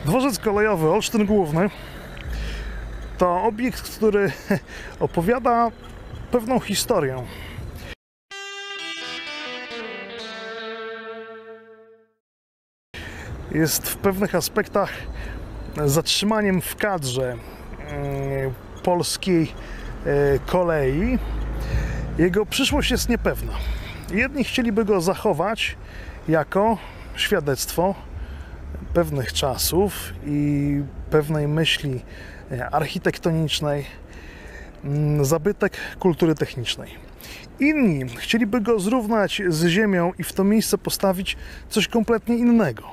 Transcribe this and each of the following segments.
Dworzec kolejowy Olsztyn Główny to obiekt, który opowiada pewną historię. Jest w pewnych aspektach zatrzymaniem w kadrze polskiej kolei. Jego przyszłość jest niepewna. Jedni chcieliby go zachować jako świadectwo pewnych czasów i pewnej myśli architektonicznej, zabytek kultury technicznej. Inni chcieliby go zrównać z ziemią i w to miejsce postawić coś kompletnie innego.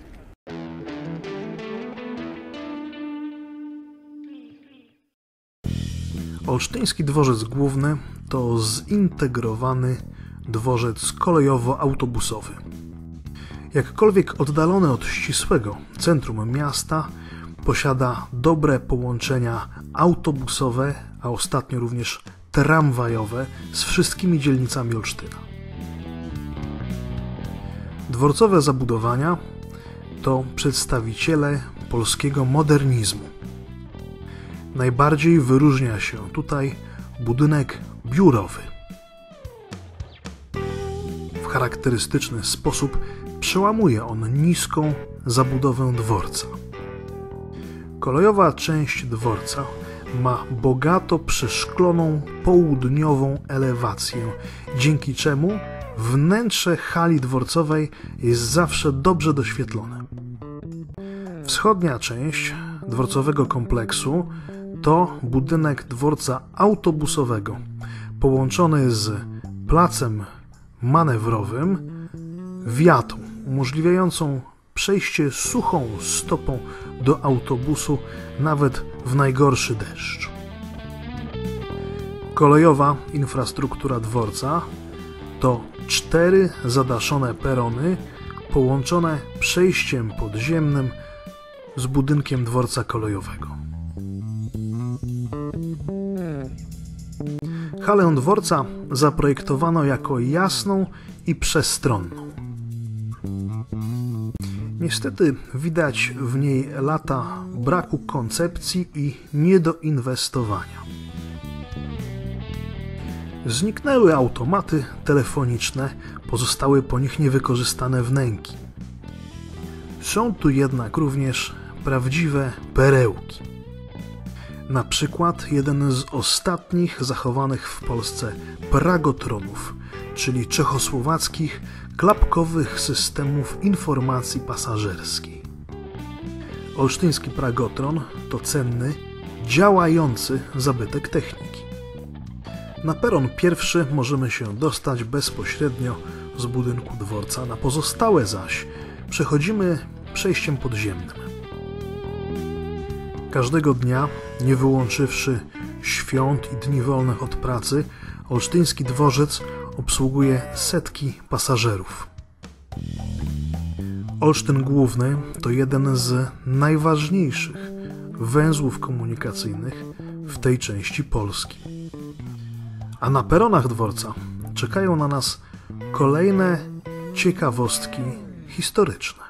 Olsztyński Dworzec Główny to zintegrowany dworzec kolejowo-autobusowy. Jakkolwiek oddalony od ścisłego centrum miasta, posiada dobre połączenia autobusowe, a ostatnio również tramwajowe z wszystkimi dzielnicami Olsztyna. Dworcowe zabudowania to przedstawiciele polskiego modernizmu. Najbardziej wyróżnia się tutaj budynek biurowy. W charakterystyczny sposób przełamuje on niską zabudowę dworca. Kolejowa część dworca ma bogato przeszkloną południową elewację, dzięki czemu wnętrze hali dworcowej jest zawsze dobrze doświetlone. Wschodnia część dworcowego kompleksu to budynek dworca autobusowego, połączony z placem manewrowym, wiatą umożliwiającą przejście suchą stopą do autobusu nawet w najgorszy deszcz. Kolejowa infrastruktura dworca to 4 zadaszone perony połączone przejściem podziemnym z budynkiem dworca kolejowego. Halę dworca zaprojektowano jako jasną i przestronną. Niestety widać w niej lata braku koncepcji i niedoinwestowania. Zniknęły automaty telefoniczne, pozostały po nich niewykorzystane wnęki. Są tu jednak również prawdziwe perełki. Na przykład jeden z ostatnich zachowanych w Polsce pragotronów, czyli czechosłowackich klapkowych systemów informacji pasażerskiej. Olsztyński pragotron to cenny, działający zabytek techniki. Na peron pierwszy możemy się dostać bezpośrednio z budynku dworca, na pozostałe zaś przechodzimy przejściem podziemnym. Każdego dnia, nie wyłączywszy świąt i dni wolnych od pracy, olsztyński dworzec obsługuje setki pasażerów. Olsztyn Główny to jeden z najważniejszych węzłów komunikacyjnych w tej części Polski. A na peronach dworca czekają na nas kolejne ciekawostki historyczne.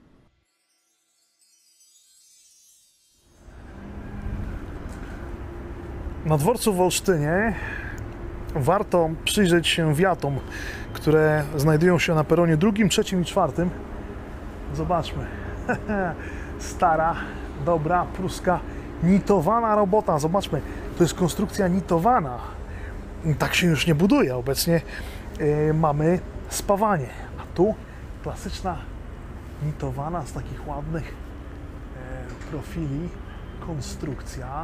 Na dworcu w Olsztynie warto przyjrzeć się wiatom, które znajdują się na peronie drugim, trzecim i czwartym. Zobaczmy. Stara, dobra, pruska, nitowana robota. Zobaczmy, to jest konstrukcja nitowana. Tak się już nie buduje. Obecnie mamy spawanie. A tu klasyczna nitowana z takich ładnych profili konstrukcja.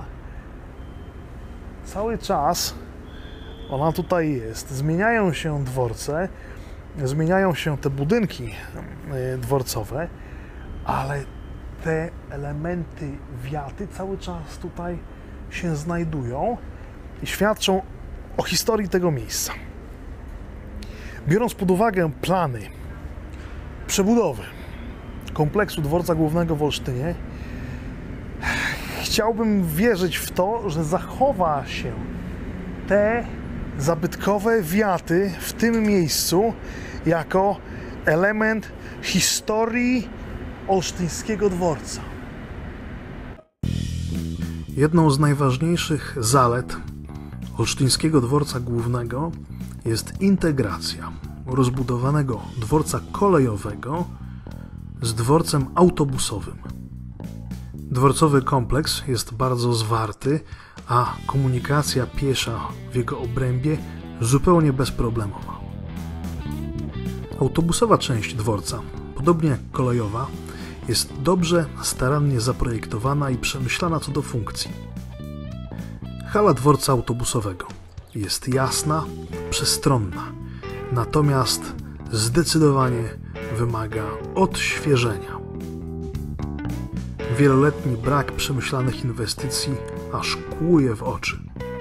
Cały czas ona tutaj jest. Zmieniają się dworce, zmieniają się te budynki dworcowe, ale te elementy wiaty cały czas tutaj się znajdują i świadczą o historii tego miejsca. Biorąc pod uwagę plany przebudowy kompleksu dworca głównego w Olsztynie, chciałbym wierzyć w to, że zachowa się te zabytkowe wiaty w tym miejscu jako element historii olsztyńskiego dworca. Jedną z najważniejszych zalet Olsztyńskiego Dworca Głównego jest integracja rozbudowanego dworca kolejowego z dworcem autobusowym. Dworcowy kompleks jest bardzo zwarty, a komunikacja piesza w jego obrębie zupełnie bezproblemowa. Autobusowa część dworca, podobnie jak kolejowa, jest dobrze, starannie zaprojektowana i przemyślana co do funkcji. Hala dworca autobusowego jest jasna, przestronna, natomiast zdecydowanie wymaga odświeżenia. Wieloletni brak przemyślanych inwestycji aż kłuje w oczy.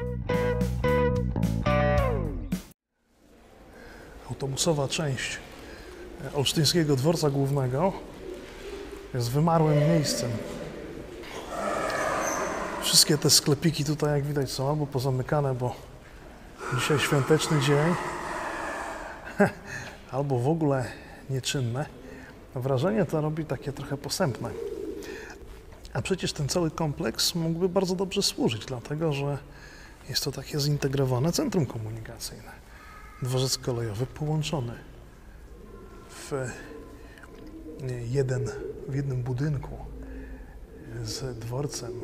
Autobusowa część Olsztyńskiego Dworca Głównego jest wymarłym miejscem. Wszystkie te sklepiki tutaj, jak widać, są albo pozamykane, bo dzisiaj świąteczny dzień, albo w ogóle nieczynne. Wrażenie to robi takie trochę posępne. A przecież ten cały kompleks mógłby bardzo dobrze służyć, dlatego że jest to takie zintegrowane centrum komunikacyjne. Dworzec kolejowy połączony w jednym budynku z dworcem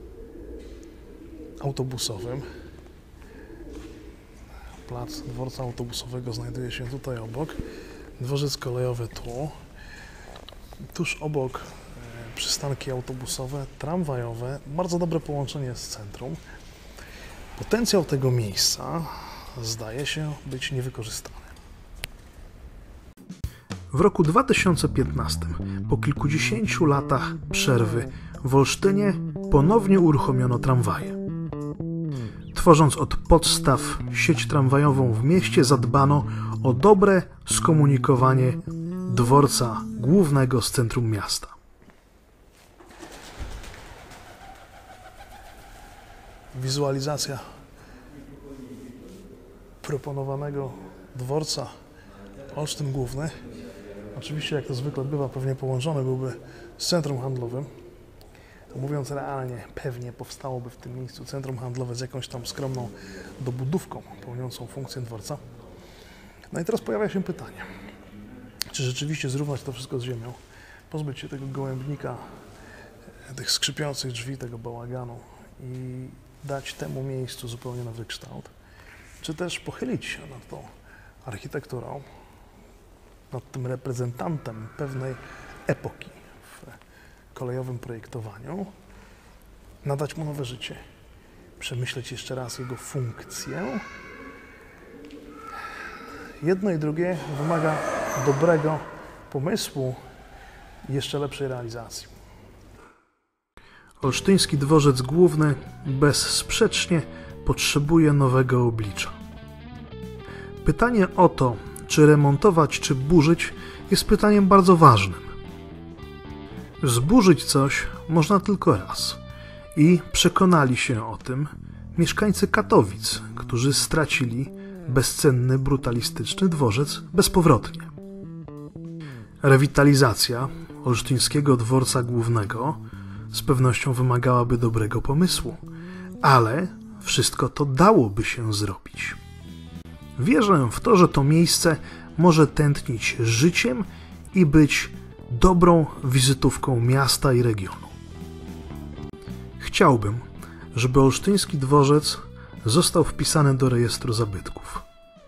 autobusowym. Plac dworca autobusowego znajduje się tutaj obok. Dworzec kolejowy tu. Tuż obok przystanki autobusowe, tramwajowe. Bardzo dobre połączenie z centrum. Potencjał tego miejsca zdaje się być niewykorzystany. W roku 2015, po kilkudziesięciu latach przerwy, w Olsztynie ponownie uruchomiono tramwaje. Tworząc od podstaw sieć tramwajową w mieście, zadbano o dobre skomunikowanie dworca głównego z centrum miasta. Wizualizacja proponowanego dworca Olsztyn Główny, oczywiście jak to zwykle bywa, pewnie połączony byłby z centrum handlowym. Mówiąc realnie, pewnie powstałoby w tym miejscu centrum handlowe z jakąś tam skromną dobudówką pełniącą funkcję dworca. No i teraz pojawia się pytanie, czy rzeczywiście zrównać to wszystko z ziemią, pozbyć się tego gołębnika, tych skrzypiących drzwi, tego bałaganu i dać temu miejscu zupełnie nowy kształt, czy też pochylić się nad tą architekturą, nad tym reprezentantem pewnej epoki w kolejowym projektowaniu, nadać mu nowe życie, przemyśleć jeszcze raz jego funkcję. Jedno i drugie wymaga dobrego pomysłu i jeszcze lepszej realizacji. Olsztyński Dworzec Główny bezsprzecznie potrzebuje nowego oblicza. Pytanie o to, czy remontować, czy burzyć, jest pytaniem bardzo ważnym. Zburzyć coś można tylko raz i przekonali się o tym mieszkańcy Katowic, którzy stracili bezcenny, brutalistyczny dworzec bezpowrotnie. Rewitalizacja Olsztyńskiego Dworca Głównego z pewnością wymagałaby dobrego pomysłu, ale wszystko to dałoby się zrobić. Wierzę w to, że to miejsce może tętnić życiem i być dobrą wizytówką miasta i regionu. Chciałbym, żeby Olsztyński Dworzec został wpisany do rejestru zabytków.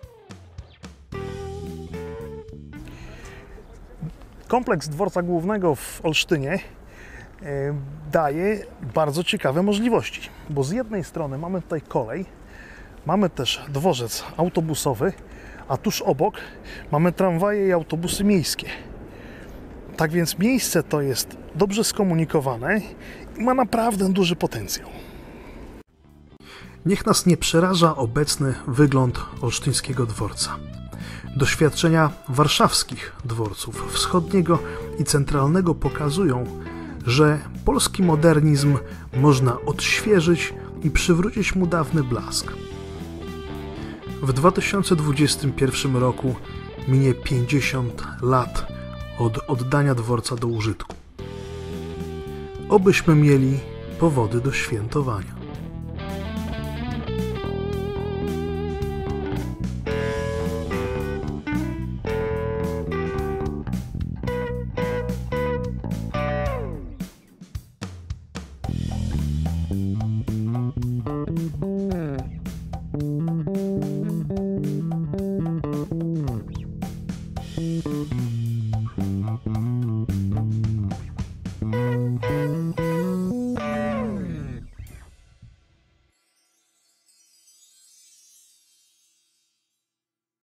Kompleks Dworca Głównego w Olsztynie daje bardzo ciekawe możliwości, bo z jednej strony mamy tutaj kolej, mamy też dworzec autobusowy, a tuż obok mamy tramwaje i autobusy miejskie. Tak więc miejsce to jest dobrze skomunikowane i ma naprawdę duży potencjał. Niech nas nie przeraża obecny wygląd olsztyńskiego dworca. Doświadczenia warszawskich dworców wschodniego i centralnego pokazują, że polski modernizm można odświeżyć i przywrócić mu dawny blask. W 2021 roku minie 50 lat od oddania dworca do użytku. Obyśmy mieli powody do świętowania.